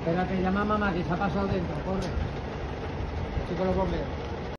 Espérate, llama a mamá que se ha pasado dentro, corre. Sí, con los bomberos.